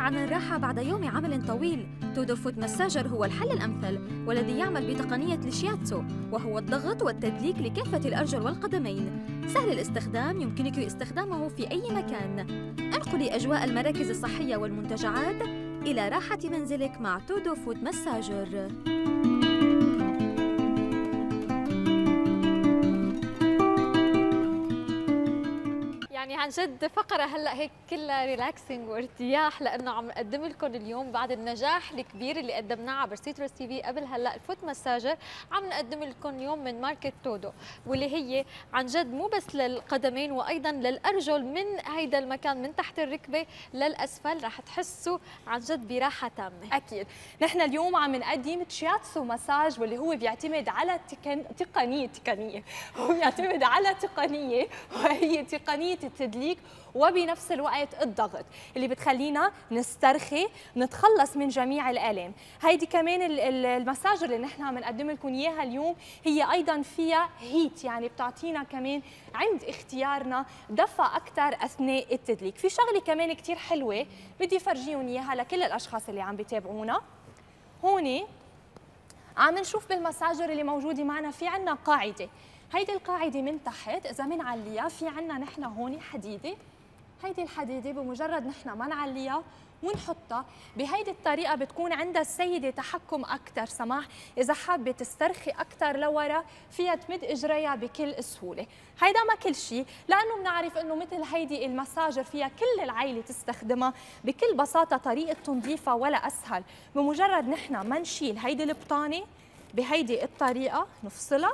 عن الراحة بعد يوم عمل طويل. تودو فوت مساجر هو الحل الأمثل والذي يعمل بتقنية الشياتسو، وهو الضغط والتدليك لكافة الأرجل والقدمين. سهل الاستخدام، يمكنك استخدامه في أي مكان. انقلي أجواء المراكز الصحية والمنتجعات إلى راحة منزلك مع تودو فوت مساجر. يعني عن جد فقرة هلا هيك كلها ريلاكسينج وارتياح، لأنه عم نقدم لكم اليوم بعد النجاح الكبير اللي قدمناه عبر سيتروس تي في قبل هلا الفوت مساجر، عم نقدم لكم اليوم من ماركة تودو، واللي هي عن جد مو بس للقدمين وأيضا للأرجل، من هيدا المكان من تحت الركبة للأسفل رح تحسوا عن جد براحة تامة. أكيد، نحن اليوم عم نقدم شياتسو مساج، واللي هو بيعتمد على تقنية هو بيعتمد على تقنية، وهي تقنية التدليك وبنفس الوقت الضغط اللي بتخلينا نسترخي نتخلص من جميع الآلام. هيدي كمان المساج اللي نحن عم نقدم لكم اياها اليوم هي ايضا فيها هيت، يعني بتعطينا كمان عند اختيارنا دفى اكثر اثناء التدليك. في شغله كمان كثير حلوه بدي فرجيهم اياها لكل الاشخاص اللي عم بيتابعونا. هون عم نشوف بالمساجر اللي موجوده معنا في عنا قاعده، هيدي القاعدة من تحت إذا بنعليها في عنا نحن هون حديدة. هيدي الحديدة بمجرد نحن ما نعليها ونحطها بهيدي الطريقة بتكون عندها السيدة تحكم أكثر سماح، إذا حابة تسترخي أكثر لورا فيها تمد إجريها بكل سهولة. هيدا ما كل شيء، لأنه بنعرف إنه مثل هيدي المساجر فيها كل العائلة تستخدمها بكل بساطة، طريقة تنظيفها ولا أسهل. بمجرد نحن ما نشيل هيدي البطانة بهيدي الطريقة نفصلها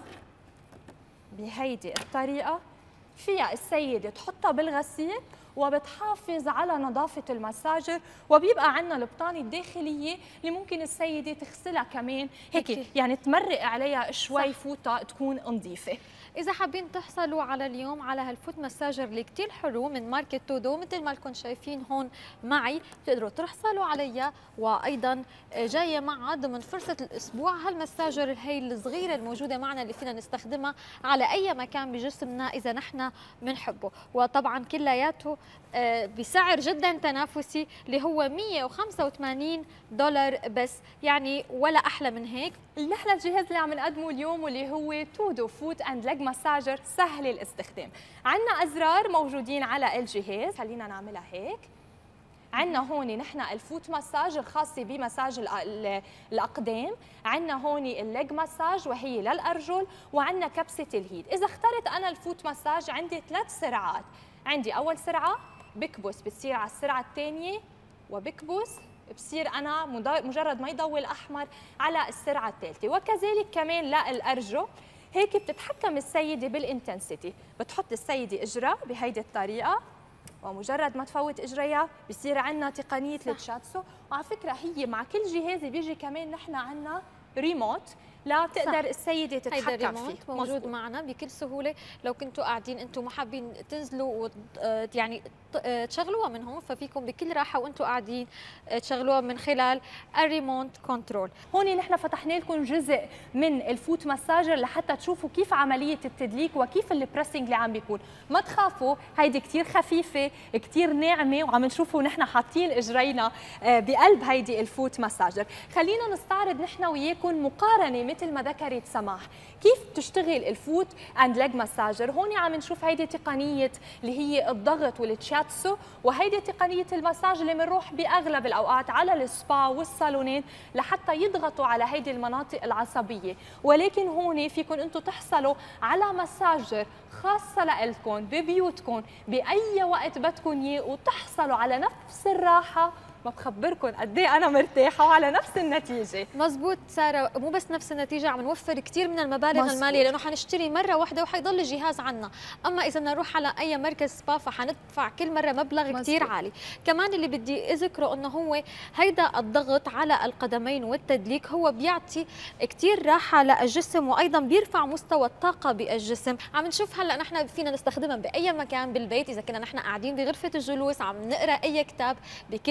بهيدي الطريقة، فيها السيدة تحطها بالغسيل وبتحافظ على نظافة المساجر، وبيبقى عندنا البطانة الداخلية اللي ممكن السيدة تغسلها كمان هيك، يعني تمرق عليها شوي فوطة تكون نظيفة. إذا حابين تحصلوا على اليوم على هالفوت مساجر اللي كتير حلو من ماركة تودو مثل ما لكم شايفين هون معي، بتقدروا تحصلوا عليها. وأيضا جاية معها ضمن فرصة الأسبوع هالمساجر هي الصغيرة الموجودة معنا اللي فينا نستخدمها على أي مكان بجسمنا إذا نحن بنحبه. وطبعا كلياته بسعر جدا تنافسي اللي هو $185 بس، يعني ولا أحلى من هيك. نحن الجهاز اللي عم نقدمه اليوم واللي هو تودو فوت اند ليج مساجر سهل الاستخدام. عندنا ازرار موجودين على الجهاز، خلينا نعملها هيك. عندنا هون نحن الفوت مساج الخاصه بمساج الاقدام، عندنا هون الليج مساج وهي للارجل، وعندنا كبسه الهيد. اذا اخترت انا الفوت مساج عندي 3 سرعات، عندي اول سرعه بكبس بتصير على السرعه الثانيه، وبكبس بصير انا مجرد ما يضوي الاحمر على السرعه الثالثه، وكذلك كمان للارجل. هيك بتتحكم السيده بالانتنسيتي، بتحط السيده اجرها بهيدي الطريقه، ومجرد ما تفوت اجريها بصير عندنا تقنيه الشياتسو. وعلى فكره هي مع كل جهاز بيجي كمان نحن عندنا ريموت لا بتقدر السيده تتحكم فيه، موجود معنا بكل سهوله. لو كنتوا قاعدين انتم ما حابين تنزلوا يعني تشغلوها من هون، ففيكم بكل راحه وانتم قاعدين تشغلوها من خلال الريموت كنترول. هون نحن فتحنا لكم جزء من الفوت مساجر لحتى تشوفوا كيف عمليه التدليك وكيف البريسنج اللي عم بيكون. ما تخافوا، هيدي كثير خفيفه كثير ناعمه، وعم نشوفوا نحن حاطين اجرينا بقلب هيدي الفوت مساجر. خلينا نستعرض نحن وياكم مقارنه مثل ما ذكرت سماح كيف تشتغل الفوت اند ليج مساجر. هون عم نشوف هيدي تقنيه اللي هي الضغط والتشياتسو، وهيدي تقنيه المساج اللي بنروح باغلب الاوقات على السبا والصالونات لحتى يضغطوا على هيدي المناطق العصبيه. ولكن هون فيكم انتم تحصلوا على مساجر خاصه لكم ببيوتكم باي وقت بدكم اياه، وتحصلوا على نفس الراحه. ما بخبركم قد ايه انا مرتاحه وعلى نفس النتيجه. مزبوط ساره، مو بس نفس النتيجه، عم نوفر كثير من المبالغ الماليه لانه حنشتري مره واحده وحيضل الجهاز عنا. اما اذا بدنا نروح على اي مركز سبا فحندفع كل مره مبلغ كثير عالي. كمان اللي بدي اذكره انه هو هيدا الضغط على القدمين والتدليك هو بيعطي كثير راحه للجسم، وايضا بيرفع مستوى الطاقه بالجسم. عم نشوف هلا نحن فينا نستخدمها باي مكان بالبيت، اذا كنا نحن قاعدين بغرفه الجلوس عم نقرا اي كتاب بكل راحه،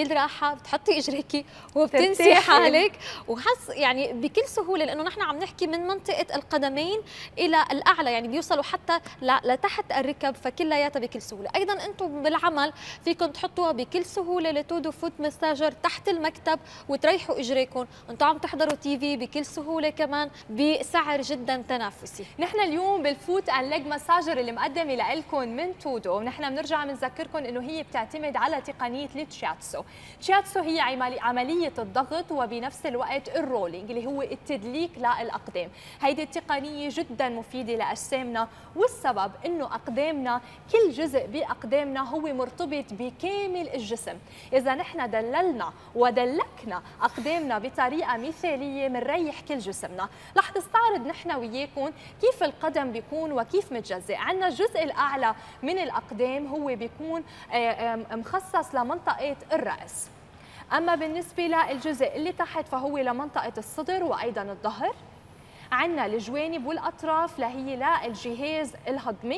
مرتاحه، بتحطي اجريكي وبتنسي حالك، وحس يعني بكل سهوله، لانه نحن عم نحكي من منطقه القدمين الى الاعلى، يعني بيوصلوا حتى لتحت الركب، فكلياتها بكل سهوله. ايضا انتم بالعمل فيكم تحطوها بكل سهوله لتودو فوت مساجر تحت المكتب وتريحوا اجريكم، انتم عم تحضروا تي في بكل سهوله كمان بسعر جدا تنافسي. نحن اليوم بالفوت اند ليج مساجر اللي مقدمه لكم من تودو، ونحن بنرجع بنذكركم انه هي بتعتمد على تقنيه التشياتسو. تشياتسو هي عمليه الضغط وبنفس الوقت الرولينج اللي هو التدليك للاقدام. هيدي التقنيه جدا مفيده لاجسامنا، والسبب انه اقدامنا كل جزء باقدامنا هو مرتبط بكامل الجسم. اذا نحن دللنا ودلكنا اقدامنا بطريقه مثاليه بنريح كل جسمنا. رح نستعرض نحن وياكم كيف القدم بيكون وكيف متجزئ. عندنا الجزء الاعلى من الاقدام هو بيكون مخصص لمنطقه الراس، اما بالنسبه للجزء اللي تحت فهو لمنطقه الصدر وايضا الظهر. عندنا الجوانب والاطراف لهي للجهاز الهضمي،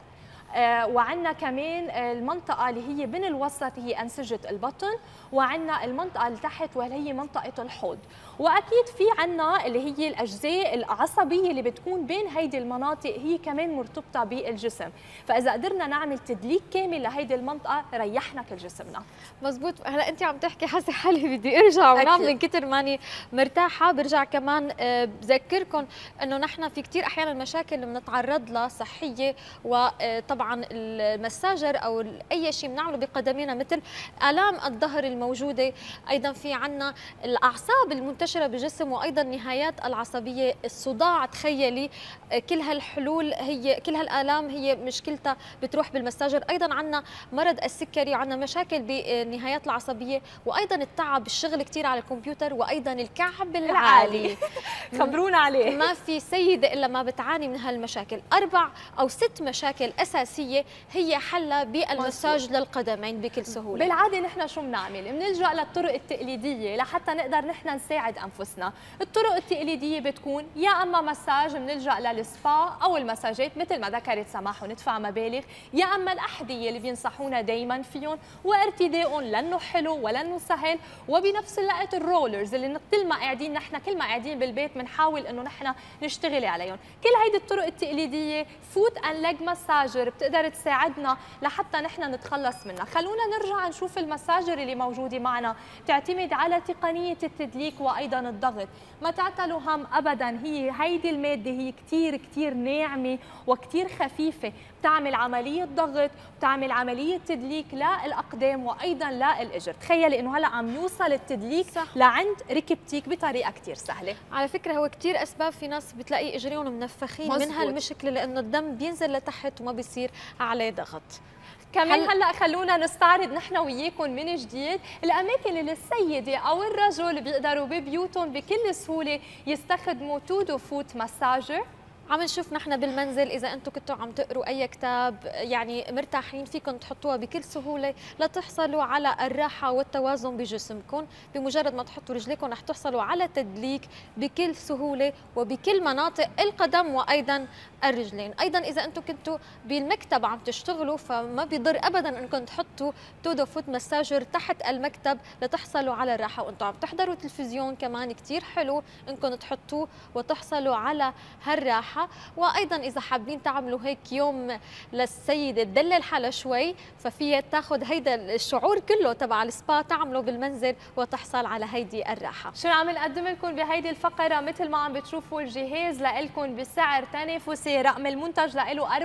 وعندنا كمان المنطقة اللي هي بين الوسط هي أنسجة البطن، وعندنا المنطقة اللي تحت واللي هي منطقة الحوض، وأكيد في عندنا اللي هي الأجزاء العصبية اللي بتكون بين هيدي المناطق هي كمان مرتبطة بالجسم. فإذا قدرنا نعمل تدليك كامل لهيدي المنطقة ريحنا كل جسمنا. مزبوط. هلا أنت عم تحكي حاسة حالي بدي أرجع ونام من كتر ماني مرتاحة. برجع كمان بذكركم إنه نحن في كتير أحيانا مشاكل بنتعرض لها صحية، وطبعا المساجر او اي شيء بنعمله بقدمينا مثل الام الظهر الموجوده، ايضا في عنا الاعصاب المنتشره بالجسم، وايضا نهايات العصبيه، الصداع. تخيلي كل هالحلول هي كل هالالام هي مشكلتها بتروح بالمساجر. ايضا عنا مرض السكري، وعنا مشاكل بالنهايات العصبيه، وايضا التعب، الشغل كثير على الكمبيوتر، وايضا الكعب العالي. خبرونا عليه. ما في سيده الا ما بتعاني من هالمشاكل. 4 أو 6 مشاكل اساسيه هي حلها بالمساج للقدمين بكل سهوله. بالعاده نحن شو بنعمل؟ بنلجا للطرق التقليديه لحتى نقدر نحن نساعد انفسنا. الطرق التقليديه بتكون يا اما مساج بنلجا للسبا او المساجات مثل ما ذكرت سماح وندفع مبالغ، يا اما الاحذيه اللي بينصحونا دائما فيهم وارتدائهم لانه حلو ولانه سهل، وبنفس الوقت الرولرز اللي كل ما قاعدين نحن كل ما قاعدين بالبيت بنحاول انه نحن نشتغل عليهم. كل هيدي الطرق التقليديه فوت اند ليج مساجر بتقدر تساعدنا لحتى نحن نتخلص منها. خلونا نرجع نشوف المساجر اللي موجوده معنا، تعتمد على تقنيه التدليك وايضا الضغط. ما تعتلوا هم ابدا، هيدي الماده هي كثير ناعمه وكثير خفيفه، بتعمل عمليه ضغط، بتعمل عمليه تدليك للاقدام وايضا للاجر. تخيلي انه هلا عم يوصل التدليك لعند ركبتك بطريقه كثير سهله. على فكره هو كثير اسباب، في ناس بتلاقي اجريهم منفخين من هالمشكله لانه الدم بينزل لتحت وما بيصير عليه ضغط. كمان هلا خلونا نستعرض نحن وياكم من جديد الاماكن اللي السيده او الرجل بيقدروا ببيوتهم بكل سهوله يستخدموا تودو فوت مساجر. عم نشوف نحن بالمنزل، اذا انتم كنتوا عم تقروا اي كتاب يعني مرتاحين فيكم تحطوها بكل سهوله لتحصلوا على الراحه والتوازن بجسمكم. بمجرد ما تحطوا رجليكم رح تحصلوا على تدليك بكل سهوله وبكل مناطق القدم وايضا الرجلين. ايضا اذا انتم كنتوا بالمكتب عم تشتغلوا فما بيضر ابدا انكم تحطوا تودو فوت مساجر تحت المكتب لتحصلوا على الراحه، وانتم عم تحضروا تلفزيون كمان كثير حلو انكم تحطوه وتحصلوا على هالراحه. وايضا اذا حابين تعملوا هيك يوم للسيده تدلل حالها شوي، ففيها تاخذ هيدا الشعور كله تبع السبا تعمله بالمنزل وتحصل على هيدي الراحه. شو عم نقدم لكم بهيدي الفقره؟ مثل ما عم بتشوفوا الجهاز لكم بسعر تنافسي، رقم المنتج له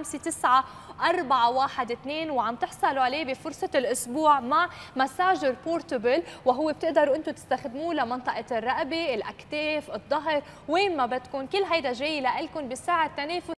459412، وعم تحصلوا عليه بفرصه الاسبوع مع مساجر بورتبل، وهو بتقدروا انتم تستخدموه لمنطقه الرقبه، الاكتاف، الظهر، وين ما بدكم. كل هيدا جاي لكم بسعر تنافسي